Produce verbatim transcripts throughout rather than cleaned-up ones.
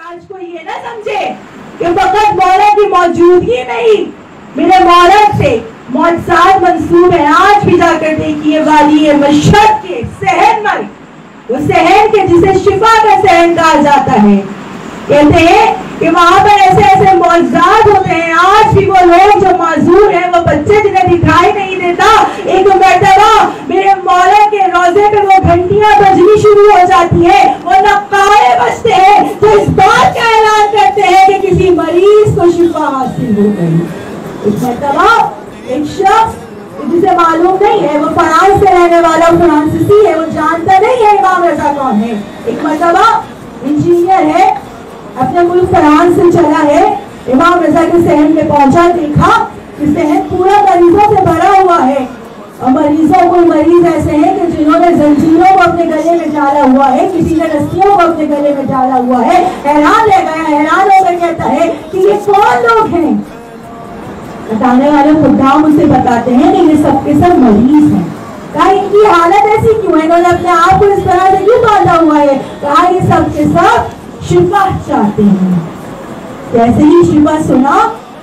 آج کو یہ نہ سمجھے کہ فقط مولا کی موجودگی میں ہی میرے مولا سے معجزات منسوب ہیں. آج بھی جا کر دیکھیے والی مشہد کے صحن میں, وہ صحن کے جسے شفا کا صحن کہا جاتا ہے, کہتے ہیں کہ وہاں پر ایسے ایسے معجزات ہوتے ہیں. آج بھی وہ لوگ جو معذور ہیں, وہ بچے جنہیں دکھائی نہیں دیتا, ایک مرتبہ میرے مولا کے روزے پہ وہ گھنٹیاں بجنی شروع ہو جاتی ہیں, وہ نقارے بجتے ہیں تو اس بات کا اعلان کرتے ہیں کہ کسی مریض کو شفا حاصل ہو گئی. اس مرتبہ ایک شخص جسے معلوم نہیں ہے, وہ فرانس سے رہنے والا فرانسیسی ہے, وہ جانتا نہیں ہے امام رضا کون ہے. ایک مرتبہ انجینئر ہے, اپنے ملک فرانس سے چلا ہے, امام رضا کے صحن میں پہنچا, دیکھا کہ صحن پورا مریضوں سے بھرا ہوا ہے, اور مریضوں کو مریض ایسے ہیں کہ جنہوں نے زنجیروں کو اپنے گلے میں ڈالا ہوا ہے, کسی نے رسیوں کو اپنے گلے میں ڈالا ہوا ہے. حیران رہ گیا, حیران ہو کر کہتا ہے کہ یہ کون لوگ ہیں. بتانے والے خدام اسے بتاتے ہیں کہ یہ سب کے سب مریض ہیں. کہا ان کی حالت ایسی کیوں ہے, انہوں نے اپنے آپ کو اس طرح سے کیوں باندھا ہوا ہے. کہا یہ سب کے سب شفا چاہتے ہیں. جیسے ہی شفا سنا,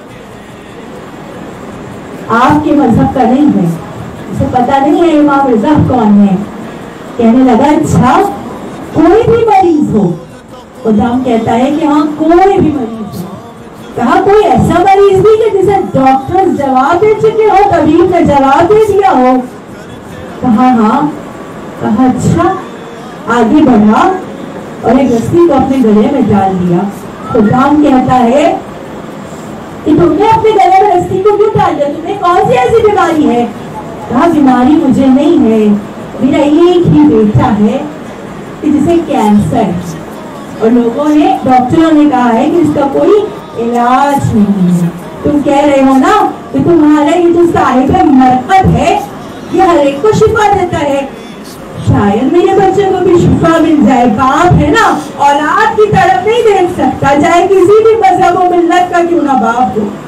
آپ کے مذہب کا نہیں ہے, اسے پتا نہیں ہے امام رضا کون ہے. کہنے لگا اچھا کوئی بھی مریض ہو. خدام کہتا ہے کہ ہاں کوئی بھی مریض ہو. کہا کوئی ایسا مریض بھی کہ جسے ڈاکٹر جواب دے چکے ہو, طبیب نے جواب دے دیا ہو. کہا ہاں. کہا اچھا. آگے بڑھا اور ایک رسی کو اپنے گلے میں ڈال دیا. خدام کہتا ہے کہ تم نے اپنے گلے میں رسی کو کیوں ڈال دیا, تمہیں کون سی ایسی بیماری ہے. کہا بیماری مجھے نہیں ہے, میرا ایک ہی بیٹا ہے کہ جسے کینسر ہے, اور لوگوں نے, ڈاکٹروں نے کہا ہے کہ اس کا کوئی علاج نہیں ہے. تم کہہ رہے ہو نا کہ تمہارا یہ جو صاحب مرقد ہے یہ ہر ایک کو شفا دیتا ہے, شاید میرے بچے کو بھی شفا مل جائے. باپ ہے نا, اولاد کی طرف نہیں دیکھ سکتا, چاہے کسی بھی مذہب و ملت کا کیوں نہ باپ ہو.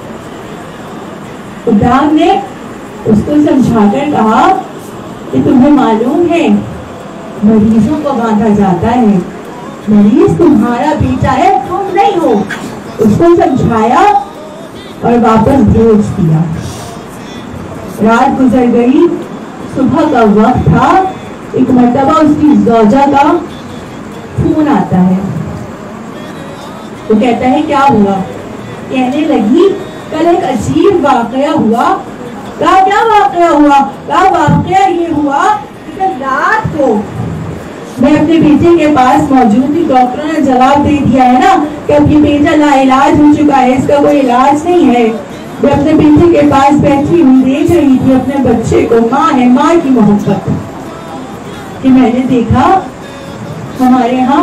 خدام نے اس کو سمجھا کر کہا کہ تمہیں معلوم ہے مریضوں کو باندھا جاتا ہے, مریض تمہارا بیٹا ہے, تم نہیں ہو. اس کو سمجھایا اور واپس بھیج دیا. رات گزر گئی, صبح کا وقت تھا. ایک مرتبہ اس کی زوجہ کا فون آتا ہے. وہ کہتا ہے کیا ہوا. کہنے لگی کل ایک عجیب واقعہ ہوا. کہا کیا واقعہ ہوا. کہا واقعہ یہ ہوا کہ رات کو میں اپنے بیٹے کے پاس موجود تھی, ڈاکٹروں نے جواب دے دیا ہے نا کہ اب یہ بیٹا لا علاج ہو چکا ہے, اس کا کوئی علاج نہیں ہے. میں اپنے بیٹے کے پاس بیٹھی ہوں, دیکھ رہی تھی اپنے بچے کو. ماں ہے, ماں کی محبت. کہ میں نے دیکھا ہمارے یہاں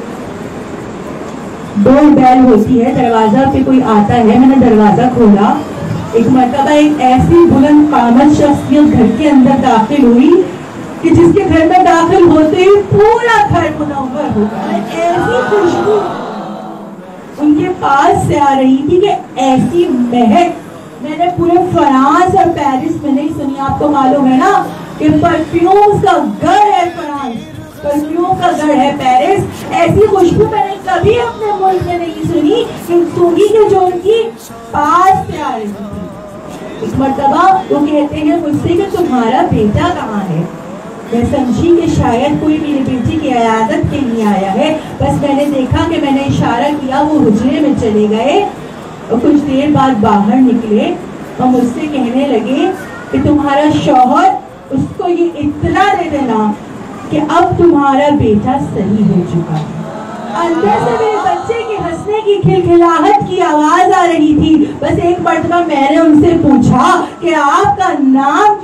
ڈور بیل ہوتی ہے, دروازہ پہ کوئی آتا ہے. میں نے دروازہ کھولا, ایک مرتبہ ایک ایسی بلند قامت شخصیت گھر کے اندر داخل ہوئی کہ جس کے گھر میں داخل ہوتے ہی پورا گھر منور ہو گیا. ایسی خوشبو ان کے پاس سے آ رہی تھی کہ ایسی مہک میں نے پورے فرانس اور پیرس میں نہیں سنی. آپ کو معلوم ہے نا کہ پرفیومز کا گھر ہے فرانس, پرفیوم کا گھر ہے پیرس. ایسی خوشبو میں نے کبھی اپنے ملک میں نہیں سنی کہ سنگی کے جو ان کی پاس سے آ رہی تھی. ایک مرتبہ وہ کہتے ہیں مجھ سے کہ تمہارا بیٹا کہاں ہے. میں سمجھی کہ شاید کوئی میرے بیٹی کی عیادت کے لیے آیا ہے. بس میں نے دیکھا کہ میں نے اشارہ کیا, وہ حجرے میں چلے گئے اور کچھ دیر بعد باہر نکلے اور مجھ سے کہنے لگے کہ تمہارا شوہر, اس کو یہ اطلاع دے دینا کہ اب تمہارا بیٹا صحیح ہو چکا ہے. اندر سے میرے بچے کی ہنسنے کی کھلکھلاہٹ کی آواز آ رہی تھی. بس ایک مرتبہ میں نے ان سے پوچھا کہ آپ کا نام